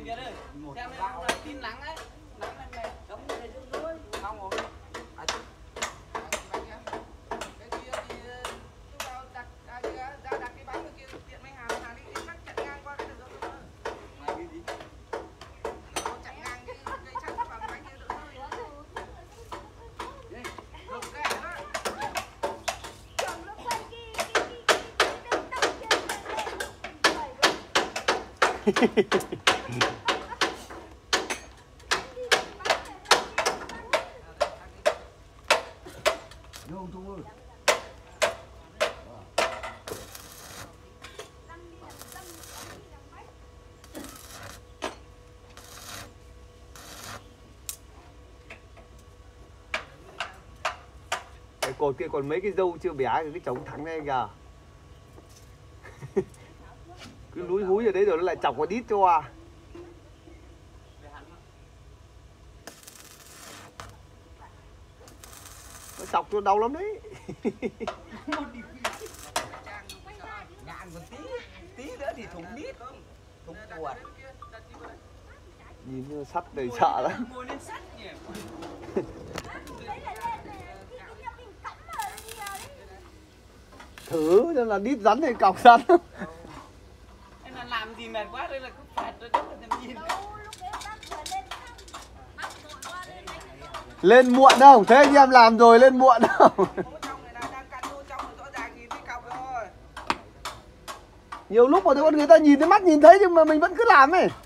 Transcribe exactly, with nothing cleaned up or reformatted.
Anh Việt ơi, xem đây hôm nay tin nắng ấy, nắng này này, cấm về trước thôi. Không rồi. À, cái kia thì lúc nào đặt à, ra đặt cái bánh kia tiện mấy hàng hàng đi chắc chặn ngang qua cái đường đó. Này cái gì? Nó chặn ngang cái cây sắt vào cái bánh kia được thôi. Đây, không cái đó. Đâu thôi. Cái cột kia còn mấy cái dâu chưa bẻ cái trống thắng này kìa. Cứ lúi húi ở đấy rồi nó lại chọc vào đít cho à. Nó chọc cho đau lắm đấy. Ngạn còn tí, tí nữa thì thủng đít, thủng cuột. Nhìn như sắt đầy sợ lắm. Mua lên sắt nhỉ. Thử cho là đít rắn thì cọc rắn. Em là làm gì mệt quá đây là cứ phạt rồi đó em nhìn. Lên muộn không? Thế anh em làm rồi lên muộn không? Nhiều lúc mà con người ta nhìn thấy mắt nhìn thấy nhưng mà mình vẫn cứ làm ấy.